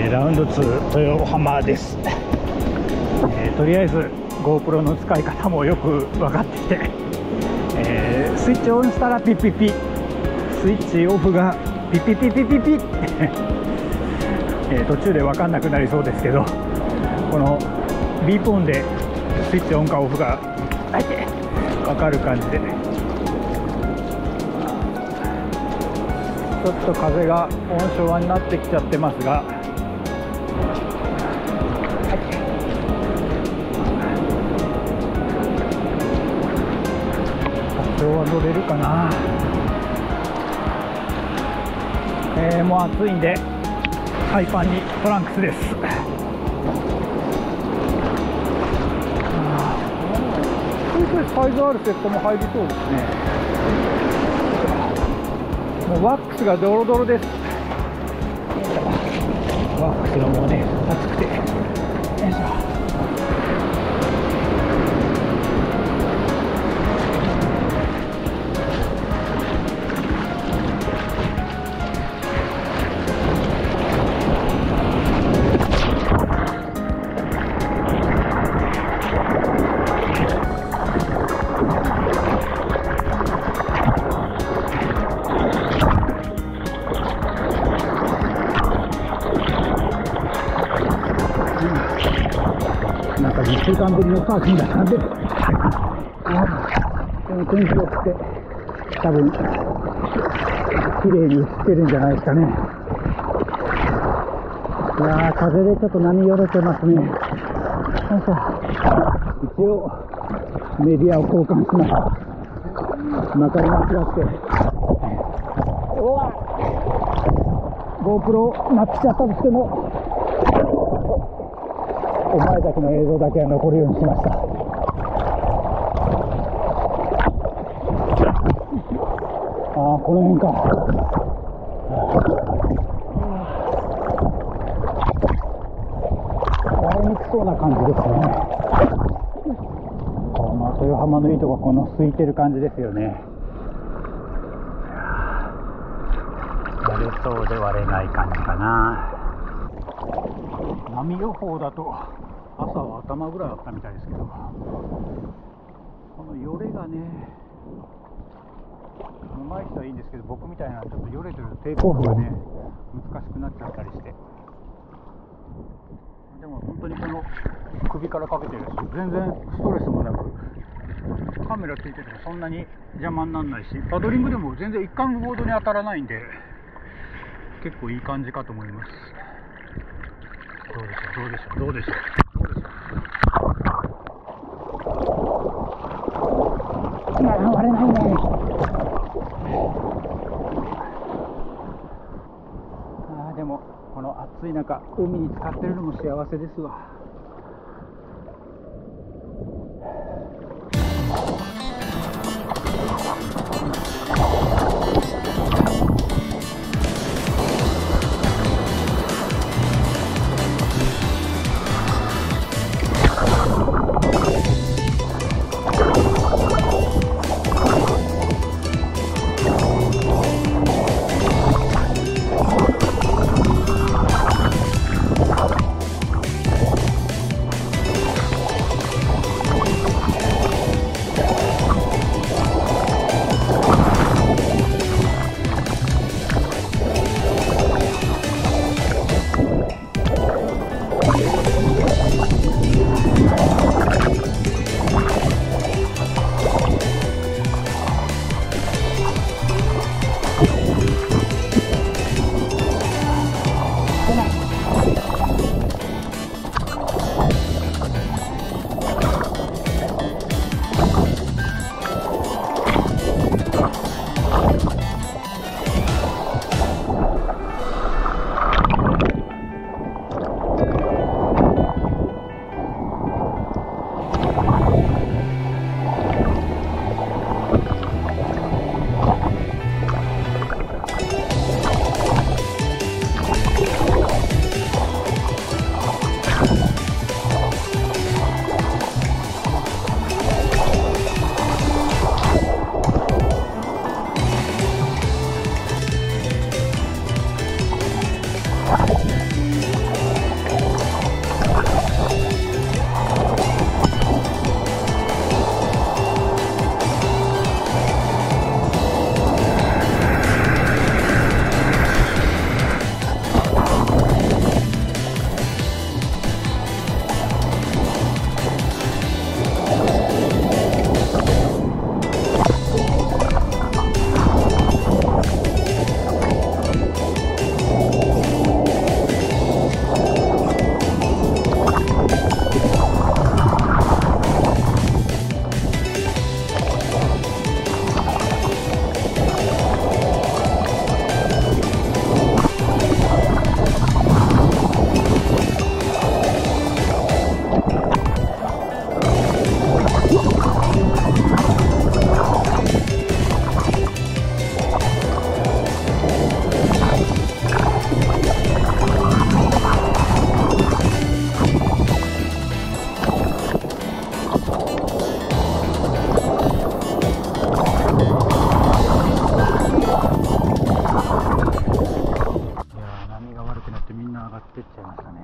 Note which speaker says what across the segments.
Speaker 1: ラウンド2豊浜です。とりあえず GoPro の使い方もよく分かってきて、スイッチオンしたらピッピッピ、スイッチオフがピッピッピッピッピッピッ、途中で分かんなくなりそうですけど、このビープオンでスイッチオンかオフが分かる感じで、ちょっと風が温床になってきちゃってますが、多少は乗れるかな。もう暑いんでハイパンにトランクスです。サイズあるセットも入りそうですね。もうワックスがドロドロです。ワックスがもうね、熱くて、よいしょ。なんか2週間ぶりのパーキングだったんで、でも天気良くて多分綺麗に映ってるんじゃないですかね。いやー、風でちょっと波よれてますね。一応メディアを交換しました。まかり間違って、うわ GoPro なっちゃったとしてもお前たちの映像だけは残るようにしました。ああ、この辺か。割れにくそうな感じですね。この豊浜の糸がこの空いてる感じですよね。割れそうで割れない感じかな。波予報だと朝は頭ぐらいあったみたいですけど、このよれがね、上手い人はいいんですけど、僕みたいなちょっとよれてるとテイクオフがね難しくなっちゃったりして、でも本当にこの首からかけてるし、全然ストレスもなく、カメラついててもそんなに邪魔にならないし、パドリングでも全然一貫ボードに当たらないんで、結構いい感じかと思います。どうでしょう、どうでしょう、どうでしょう。割れないね。でもこの暑い中、海に浸かってるのも幸せですわ。 みんな上がってっちゃいましたね。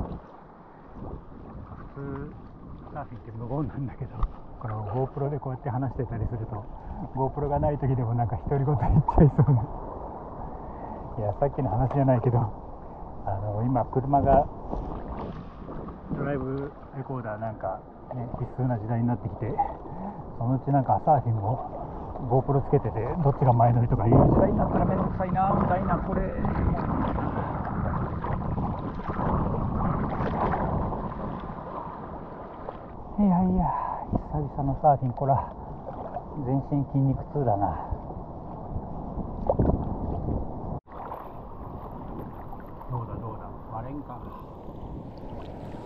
Speaker 1: 普通サーフィンって無言なんだけど、この GoPro でこうやって話してたりすると GoPro がない時でもなんか独り言言っちゃいそうな。いや、さっきの話じゃないけど、今車がドライブレコーダーなんか、ね、必須な時代になってきて、そのうちなんかサーフィンも GoPro つけててどっちが前乗りとかいう時代になったらめんどくさいなみたいな。これいやいや、久々のサーフィン、こら全身筋肉痛だな。どうだ割れんか。